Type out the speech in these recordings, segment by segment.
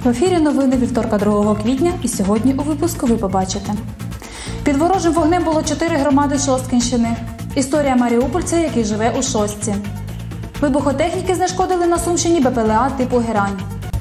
В ефірі новини вівторка 2 квітня і сьогодні у випуску ви побачите. Під ворожим вогнем було 4 громади Шосткинщини. Історія маріупольця, який живе у Шостці. Вибухотехніки знешкодили на Сумщині БПЛА типу «Герань».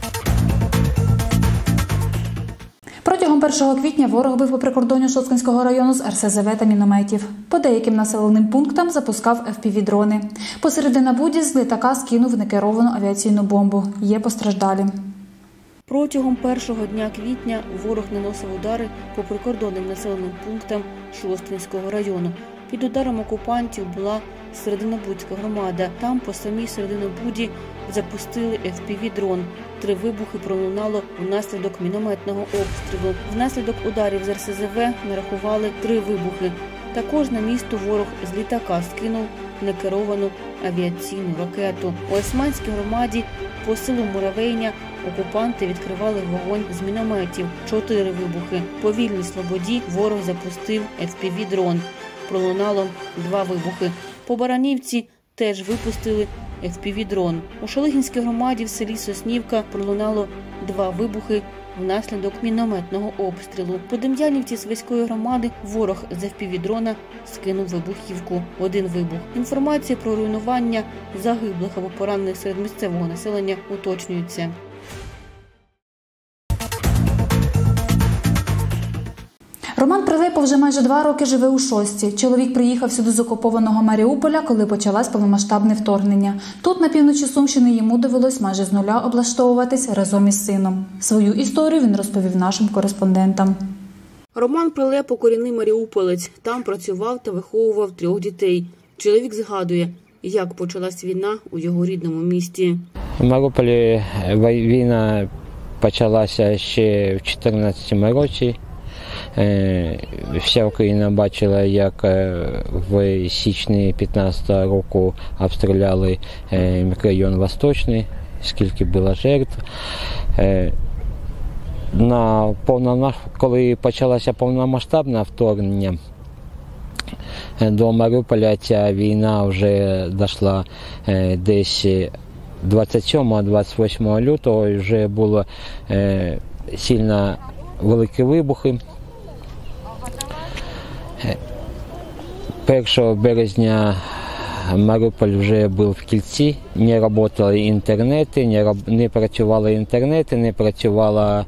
Протягом 1 квітня ворог бив по прикордонню Шосткинського району з РСЗВ та мінометів. По деяким населеним пунктам запускав FPV-дрони. Посеред Набуді з літака скинув некеровану авіаційну бомбу. Є постраждалі. Протягом першого дня квітня ворог наносив удари по прикордонним населеним пунктам Шосткинського району. Під ударом окупантів була Серединобудська громада. Там по самій Серединобуді запустили FPV-дрон. 3 вибухи пролунало внаслідок мінометного обстрілу. Внаслідок ударів з РСЗВ нарахували 3 вибухи. Також на місто ворог з літака скинув некеровану авіаційну ракету. У Османській громаді по селу Муравейня окупанти відкривали вогонь з мінометів. 4 вибухи. По Вільній Слободі ворог запустив FPV-дрон. Пролунало 2 вибухи. По Баранівці теж випустили FPV-дрон. У Шалигінській громаді в селі Соснівка пролунало 2 вибухи внаслідок мінометного обстрілу. По Дем'янівці Свиської громади ворог з FPV-дрона скинув вибухівку. 1 вибух. Інформація про руйнування загиблих або поранених серед місцевого населення уточнюється. Роман Прилепо вже майже 2 роки живе у Шостці. Чоловік приїхав сюди з окупованого Маріуполя, коли почалось повномасштабне вторгнення. Тут, на півночі Сумщини, йому довелось майже з нуля облаштовуватись разом із сином. Свою історію він розповів нашим кореспондентам. Роман Прилепо – корінний маріуполець. Там працював та виховував 3 дітей. Чоловік згадує, як почалась війна у його рідному місті. В Маріуполі війна почалася ще в 2014 році. Вся Україна бачила, як в січні 2015 року обстріляли мікрорайон Восточний, скільки було жертв. Коли почалося повномасштабне вторгнення, до Маріуполя ця війна вже дійшла десь 27-28 лютого, і вже було сильно великі вибухи. 1 березня Маріуполь вже був в кільці, не працювали інтернети, не працювала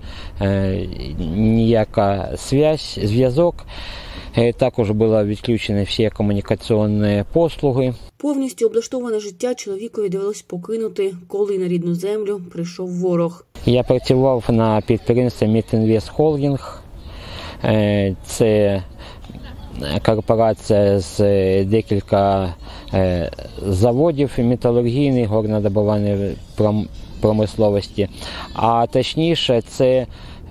ніяка зв'язок. Також були відключені всі комунікаційні послуги. Повністю облаштоване життя чоловікові довелось покинути, коли на рідну землю прийшов ворог. Я працював на підприємстві «Мітінвест Холдинг». Це корпорація з декілька заводів металургійної, горнодобувної промисловості. А точніше, це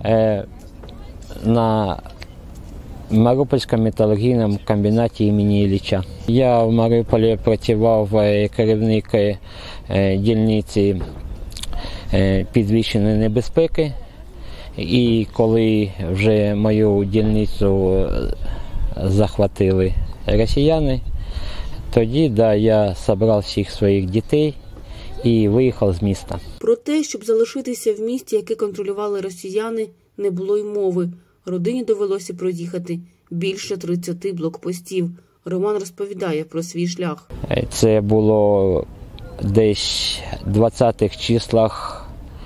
на Маріупольському металургійному комбінаті імені Ілліча. Я в Маріуполі працював керівник дільниці підвищеної небезпеки. І коли вже мою дільницю захватили росіяни, тоді я зібрав всіх своїх дітей і виїхав з міста. Про те, щоб залишитися в місті, яке контролювали росіяни, не було й мови. Родині довелося проїхати більше 30 блокпостів. Роман розповідає про свій шлях. Це було десь в 20-х числах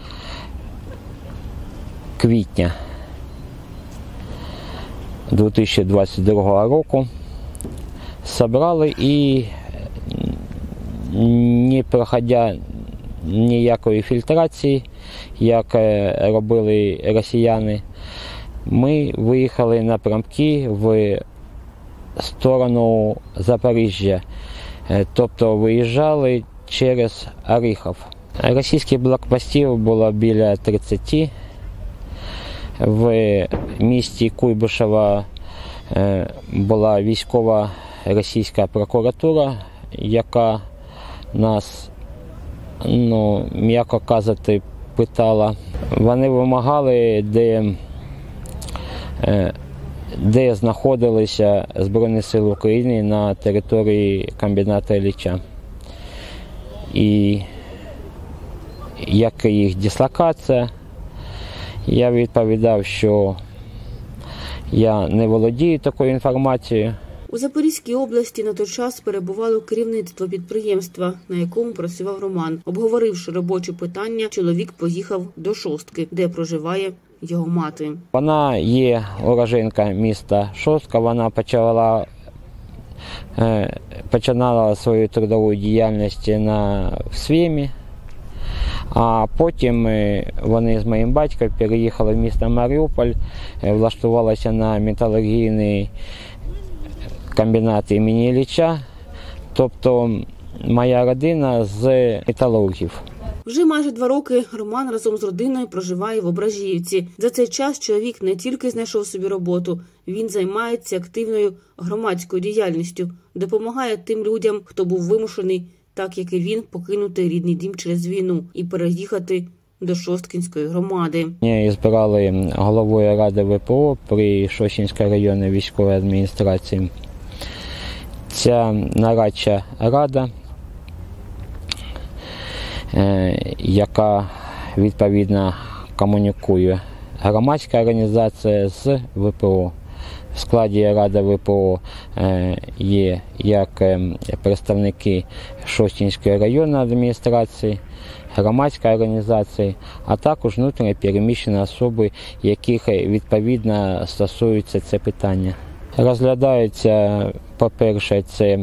квітня 2022 року. Зібрали і, не проходя ніякої фільтрації, як робили росіяни, ми виїхали напрямки в сторону Запоріжжя, тобто виїжджали через Оріхів. Російських блокпостів було біля 30. В місті Куйбишево була військова російська прокуратура, яка нас, м'яко казати, питала. Вони вимагали, де знаходилися Збройні Сили України на території комбінату Ілліча. І яка їх дислокація, Я відповідав, що я не володію такою інформацією. У Запорізькій області на той час перебувало керівництво підприємства, на якому працював Роман. Обговоривши робочі питання, чоловік поїхав до Шостки, де проживає його мати. Вона є уроженка міста Шостка, вона починала свою трудову діяльність в СВЕМі, а потім вони з моїм батьком переїхали в місто Маріуполь, влаштувалися на металургійний комбінат імені Ілліча, тобто моя родина з металургів. Вже майже 2 роки Роман разом з родиною проживає в Ображіївці. За цей час чоловік не тільки знайшов собі роботу, він займається активною громадською діяльністю, допомагає тим людям, хто був вимушений, так як і він, покинути рідний дім через війну і переїхати до Шосткинської громади. Мене збирали головою Ради ВПО при Шосткинській районній військовій адміністрації. Ця нарадча рада, яка відповідно комунікує громадська організація з ВПО. В складі Ради ВПО є як представники Шосткинської районної адміністрації, громадської організації, а також внутрішньо переміщені особи, яких відповідно стосується це питання. Розглядаються, по-перше, це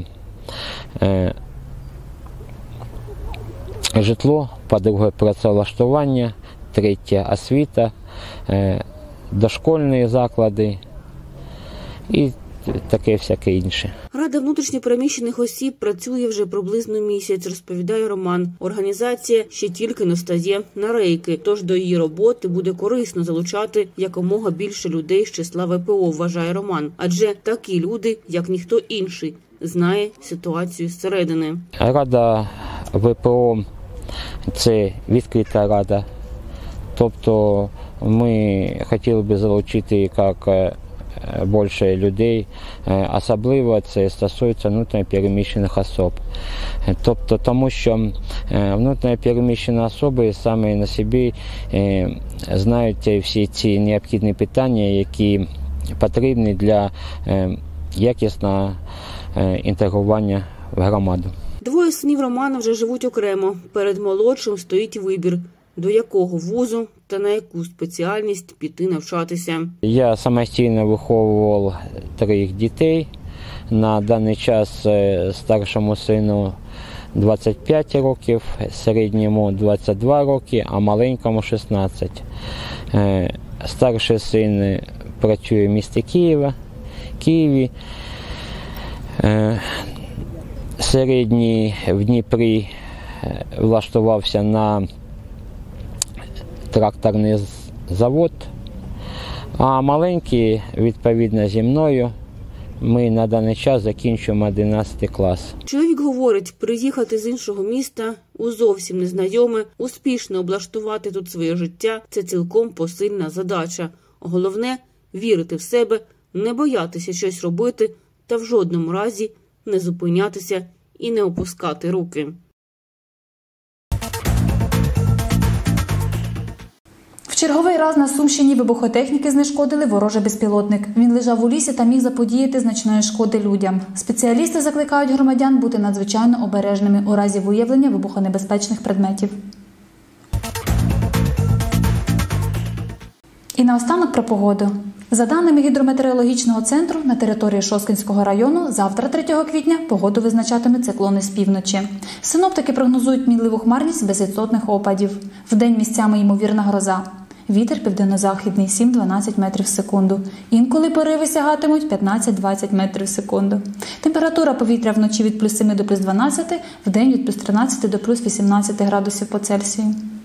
житло, по-друге, працевлаштування, третє – освіта, дошкільні заклади і таке всяке інше. Рада внутрішньопереміщених осіб працює вже приблизно місяць, розповідає Роман. Організація ще тільки не стає на рейки, тож до її роботи буде корисно залучати якомога більше людей з числа ВПО, вважає Роман. Адже такі люди, як ніхто інший, знає ситуацію зсередини. Рада ВПО – це відкрита рада. Тобто ми хотіли б залучити як більше людей, особливо це стосується внутрішньопереміщених осіб. Тобто, тому що внутрішньопереміщені особи саме на собі знають всі ці необхідні питання, які потрібні для якісного інтегрування в громаду. 2 синів Романа вже живуть окремо. Перед молодшим стоїть вибір, до якого вузу та на яку спеціальність піти навчатися. Я самостійно виховував 3 дітей. На даний час старшому сину 25 років, середньому 22 роки, а маленькому 16. Старший син працює в місті Києві. Середній в Дніпрі влаштувався на тракторний завод, а маленький, відповідно, зі мною, ми на даний час закінчуємо 11 клас. Чоловік говорить, приїхати з іншого міста у зовсім незнайоме, успішно облаштувати тут своє життя – це цілком посильна задача. Головне – вірити в себе, не боятися щось робити та в жодному разі не зупинятися і не опускати руки. В черговий раз на Сумщині вибухотехніки знешкодили ворожий безпілотник. Він лежав у лісі та міг заподіяти значної шкоди людям. Спеціалісти закликають громадян бути надзвичайно обережними у разі виявлення вибухонебезпечних предметів. І наостанок про погоду. За даними гідрометеорологічного центру, на території Шосткинського району завтра, 3 квітня, погоду визначатиме циклони з півночі. Синоптики прогнозують мінливу хмарність без відсотних опадів. Вдень місцями ймовірна гроза. Вітер південно-західний 7-12 метрів в секунду. Інколи пориви сягатимуть 15-20 метрів в секунду. Температура повітря вночі від плюс 7 до плюс 12, вдень від плюс 13 до плюс 18 градусів по Цельсію.